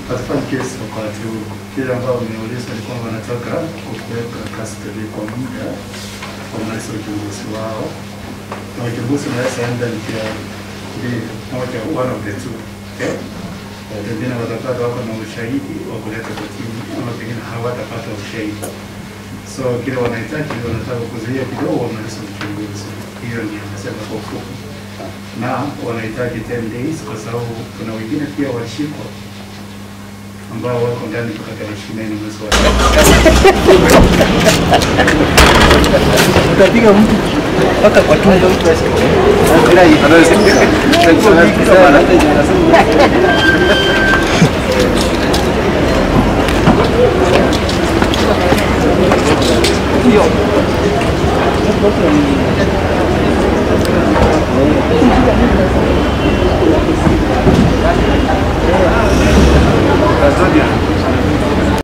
hatufanyi kesi kwa wakati huu. Kile ambao nimeulizwa ni kwamba wanataka kuweka custody kwa muda kwa mnasi uchunguzi wao. Na uchunguzi unaweza enda nikia moja, one of the two. Pengine watapata wako na ushahidi wa kuleta kotini ama pengine hawatapata ushahidi. So kile wanahitaji wanataka kuzuia kidogo wamalize uchunguzi. Hiyo ndio nasema kwa ufupi. Na wanahitaji 10 days kwa sababu kuna wengine pia washikwa ambao wako ndani mpaka 20 mwezi wa utapiga mtu mpaka kwa tumbo mtu asikie.